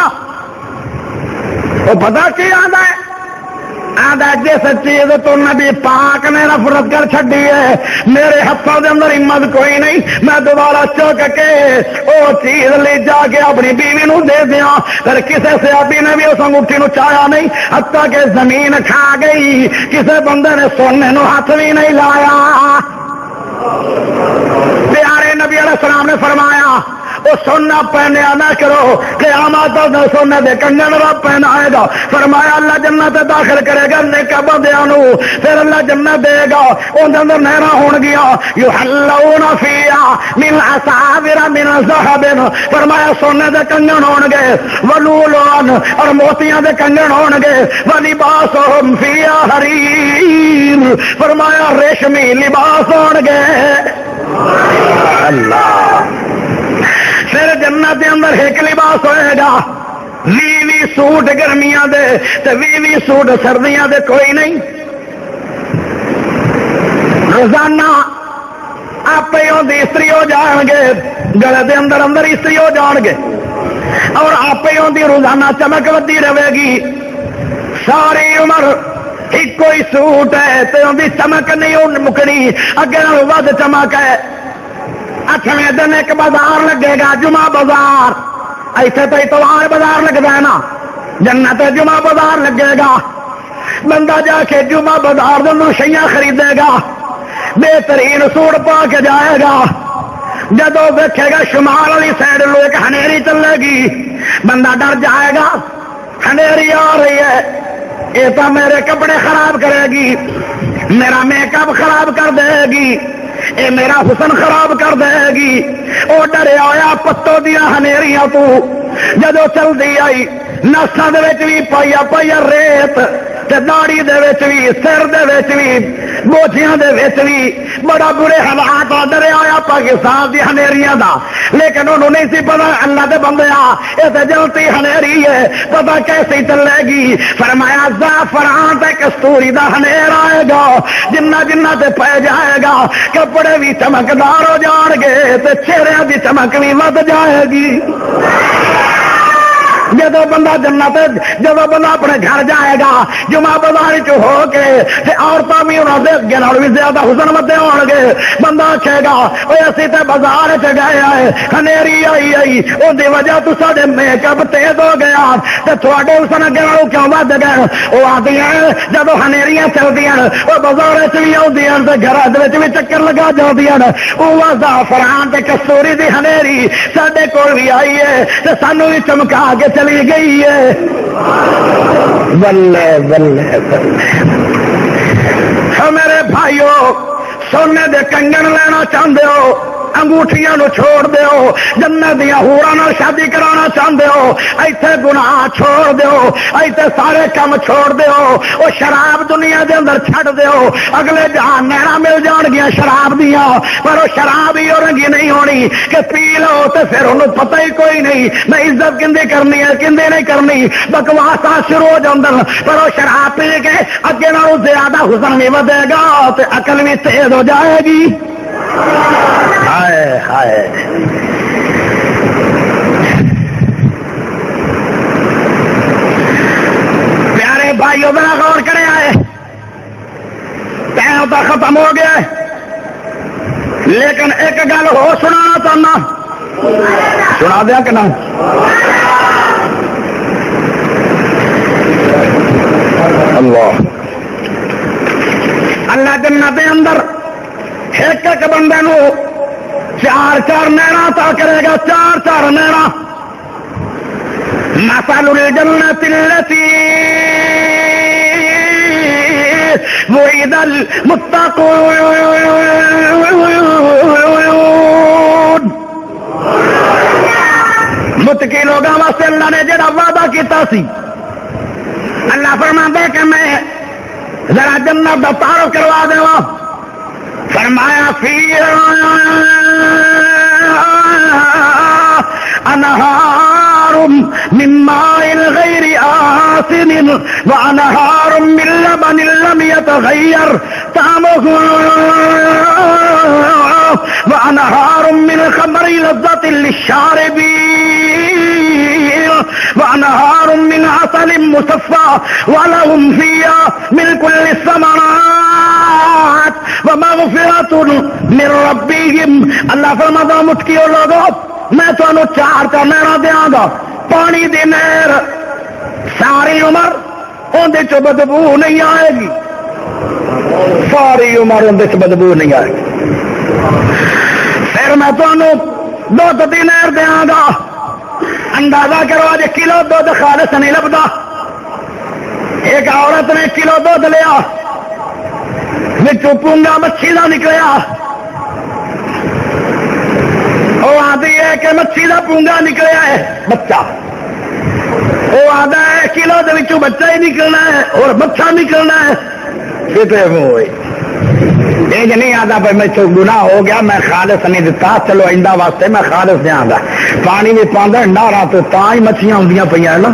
S1: وہ پتا کی آدھا ہے جس چیز تو نبی پاک نے نفرت کر چڈی ہے میرے ہاتھوں کے اندر ہمت کوئی نہیں، میں دوبارہ چک کے وہ چیز لے جا کے اپنی بیوی نو دے دیا. پھر کسی سیابی نے بھی اس انگوٹھی نو چاہیا نہیں، حتیٰ کہ زمین کھا گئی. کسی بندے نے سونے نو ہاتھ بھی نہیں لایا. پیارے نبی علیہ السلام نے فرمایا وہ سونا پہنیا نہ کرو، قیامت سونے دے کنگن رب پہنائے گا. فرمایا اللہ جنت داخل کرے گا نیک بندیاں نو، پھر اللہ جنت دے گا اندر اندر نہرا ہون گیا. یحلون فیہا من اساور من ذہب، فرمایا سونے دے کنگن ہون گے، ولؤلؤا اور موتیاں دے کنگن ہون گے، ولباسہم فیہا حریر، فرمایا ریشمی لباس ہون گے. اللہ پھر جنت کے اندر ایک لباس ہوئے گا، 20 سوٹ گرمیاں دے تے 20 سوٹ سردیاں دے کوئی نہیں. روزانہ آپ ہی استری ہو جان گے، گلے دے اندر اندر استری ہو جان گے، اور آپ ہی روزانہ چمک ودی رہے گی. ساری عمر ایک کوئی سوٹ ہے تو ان کی چمک نہیں مکنی، اگے ود چمک ہے. 8ویں دن ایک بازار لگے گا، جمعہ بازار. ایسے تو اتوار بازار لگتا ہے نا، جنت جمعہ بازار لگے گا. بندہ جا کے جمعہ بازار دونوں شیاں خریدے گا، بہترین سوٹ پا کے جائے گا. جدو دیکھے گا شمال والی سائڈ لوگ ہنیری چلے گی، بندہ ڈر جائے گا، ہنیری آ رہی ہے، یہ تو میرے کپڑے خراب کرے گی، میرا میک اپ خراب کر دے گی، یہ میرا حسن خراب کر دے گی. وہ ڈرے آیا پتوں دیا ہنیریاں تو جدو چلتی آئی، نساں دے وچ بھی پایا پایا ریت، داڑی دے وچ بھی، سر دے وچ بھی، بوجھیاں دے وچ بھی بڑا برے حالات. ڈرے آیا پاکستان دی ہنیریاں دا، لیکن انہوں نہیں سی پتا اللہ دے بندیا یہ تے جلتی ہنیری ہے، پتا کیسے چلے گی. فرمایا زعفران تے کستوری دا ہنیر آئے گا، جنہ جنہ تے پہ جائے گا کپڑے بھی چمکدار ہو جان گے تے چہرے دی چمک بھی ود جائے گی. جدو بندہ جنت، جدو بندہ اپنے گھر جائے گا جمعہ بازار چ ہو کے عورتیں بھی انہوں نے اگے بھی زیادہ حسن ودے ہو گے. بندہ آکھے گا وہ اسی تے بازار چ گئے آئے، ہنیری آئی آئی ان کی وجہ تو سارے میک اپ تیز ہو گیا تو تھوڑے حسن اگے والوں کیوں ود گئے. وہ آدی ہیں جب ہنیریاں چلتی ہیں وہ بازار چ بھی آدی ہیں تو گھر بھی چکر لگا جاتی ہیں. وہ زعفران تے کستوری دی ہنیری سڈے کول بھی آئی ہے تو سانو بھی چمکا کے چلی گئی ہے. بلے بلے بلے. میرے بھائیو، سونے دے کنگن لینا چاہتے ہو، انگوٹھیاں نو چھوڑ دیو، جنت دیا ہوراں نال شادی کرانا چاہتے ہو، ایتھے گناہ چھوڑ دیو، ایتھے سارے کام چھوڑ دیو، وہ شراب دنیا دے اندر چھڑ دیو. اگلے جہان نہراں مل جان گیا شراب دیا، پر وہ شراب ہی رنگی نہیں ہونی کہ پی لو تو پھر انہوں پتہ ہی کوئی نہیں میں عزت کندی کرنی ہے کندی نہیں کرنی، بکواسا شروع ہو جاندن. پر وہ شراب پی کے اگے نالوں زیادہ حسن بھی ودے گا تے عقل بھی تیز ہو جائے گی. ہائے ہائے. پیارے بھائیوں ذرا غور کرے آئے، ٹائم تو ختم ہو گیا لیکن ایک گل ہو سنانا چاہنا، سنا دیا کہ نہ؟ اللہ جنت دے اندر ایک ایک بندے نو 4 نہراں عطا کرے گا، 4 نہراں. مثل الجنة التي وعد المتقون. متقی لوگوں واسطے اللہ نے جڑا وعدہ کیتا سی، اللہ فرماندا کہ میں ذرا جنت دا تعارف کروا دوں. فرمایا انہار من ماء غیر آسن وانہار من لبن لم يتغیر طعمه وانہار من خمر لذة للشاربین وانہار من عسل مصفى ولهم فيها من كل الثمرات ومغفرۃ من ربهم. اللہ فرماتا متقیو لوگو میں تمہیں 4 نہراں دیاں گا. پانی دی نہر ساری عمر اندر چ بدبو نہیں آئے گی، ساری عمر اندر چ بدبو نہیں آئے گی. پھر میں تمہیں دودھ دی نہر دیاں گا. اندازہ کرو اج کلو دودھ خالص نہیں لبدا. ایک عورت نے کلو دودھ لیا، پونگا مچھی کا نکلیا. وہ آدھی ہے کہ مچھی کا پونگا نکلیا ہے بچہ، وہ آدھا ہے کلو کے بچہ ہی نکلنا ہے اور بچہ نکلنا ہے. یہ نہیں آتا بھائی میں گناہ ہو گیا میں خالص نہیں دتا، چلو آئندہ واسطے میں خالص دیا گا. پانی بھی پانا ڈارا تو ہی مچھلیاں ہوں پہ نا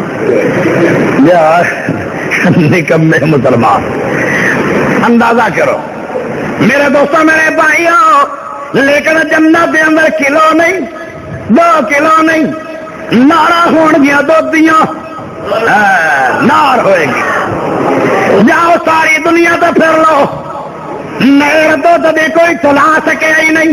S1: یار نکمے مسلمان. اندازہ کرو میرے دوستوں میرے بھائیوں، لیکن جنت کے اندر کلو نہیں 2 کلو نہیں، نارا ہون گیا دودھیاں نار ہوئے گی۔ جاؤ ساری دنیا تو پھر لو، نہر دودھ بھی کوئی چلا سکے ہی نہیں۔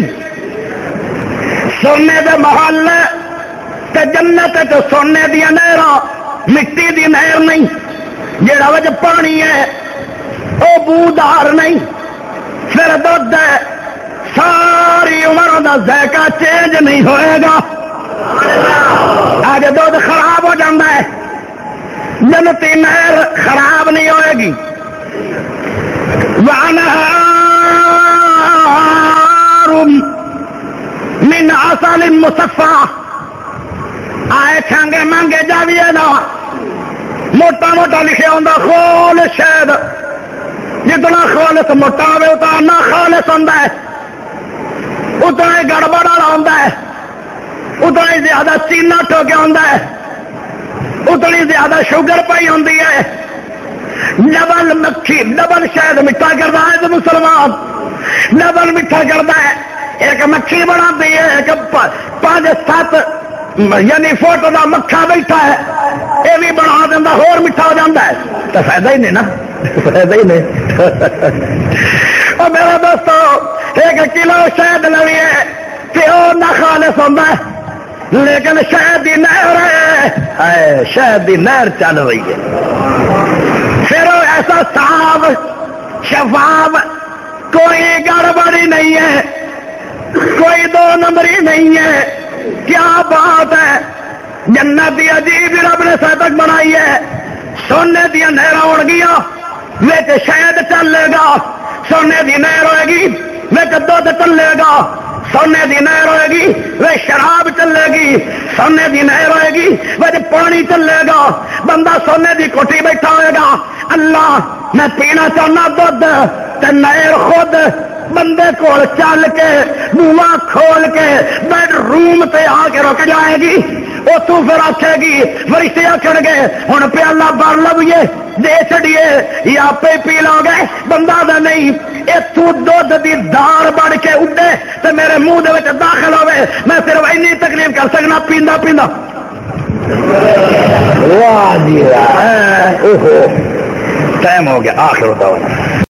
S1: سونے دے محل تے جنت تو سونے دیا نہر، مٹی دی نہر نہیں، جڑا وچ پانی ہے وہ بودار نہیں، پھر دودھ ہے ساری عمر دا ذائقہ چینج نہیں ہوئے گا۔ آج دودھ خراب ہو جاتا ہے، جنتی نہر خراب نہیں ہوئے گی۔ من عسل مصفا، آئے چھانگے مانگے جاویے نا، موٹا موٹا لکھے ہوتا خول شہد، جتنا خالص موٹا ہوئے اتنا خالص ہوتا ہے، اتنا ہی گڑبڑ والا ہوتا ہے، اتنا ہی زیادہ چینا ٹوکے ہوتا ہے، اتنی زیادہ شوگر پائی ہوتی ہے۔ ڈبل مکھی ڈبل شہد میٹھا کرتا ہے تو مسلمان ڈبل میٹھا کرتا ہے۔ ایک مکھی بنا دی ہے، ایک 5-7 یعنی فٹ کا مکھا بیٹھا ہے، یہ بھی بنا دینا اور میٹھا ہو جاتا ہے، تو فائدہ ہی نہیں نا، فائدہ ہی نہیں۔ اور میرا دوستو 1 کلو شہد لوی ہے کہ وہ نہ خالص ہوتا ہے، لیکن شہد کی نہر ہے، شہد کی نہر چل رہی ہے، پھر ایسا صاف شفاف، کوئی گڑبڑی نہیں ہے، کوئی 2 نمبری نہیں ہے۔ کیا بات ہے، جنت دی عجیب رب نے صدق بنائی ہے۔ سونے دیا نہر ہو گیا، وچ شہد چلے گا، سونے دی نہر ہوئے گی وچ دودھ چلے گا، سونے دی نہر ہوئے گی وہ شراب چلے گی، سونے دی نہر ہوئے گی وہ پانی چلے گا، بندہ سونے دی کوٹھی بیٹھا ہوئے گا، اللہ میں پینا چاہنا دودھ، تے نہر خود بندے کو چل کے بوا کھول کے بیڈ روم تے آ کے رک جائے گی، وہ تو پھر آکھے گی فرشتے آکھن گے ہن پیالہ بھر لویے دے چڑیے یا پہ پی لو گے، بندہ دا نہیں، اتو دودھ دی دار بڑھ کے اڈے تے میرے منہ دے وچ داخل ہوئے، میں صرف اینی تکلیف کر سکنا پیندا پیندا۔ واہ جی واہ، اوہو ٹائم ہو گیا، آخر دعوانا۔